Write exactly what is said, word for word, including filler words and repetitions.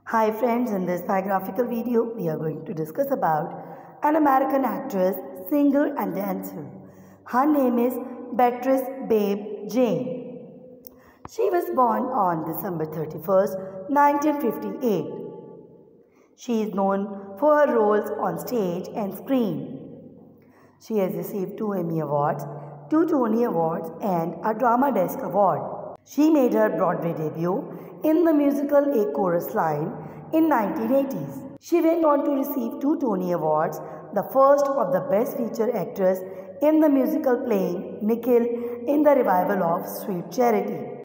Hi friends, in this biographical video, we are going to discuss about an American actress, singer and dancer. Her name is Beatrice Babe Jane. She was born on December thirty-first, nineteen fifty-eight. She is known for her roles on stage and screen. She has received two Emmy Awards, two Tony Awards and a Drama Desk Award. She made her Broadway debut in the musical A Chorus Line in nineteen eighties. She went on to receive two Tony Awards, the first of the Best Featured Actress in the musical playing Nikhil in the revival of Sweet Charity.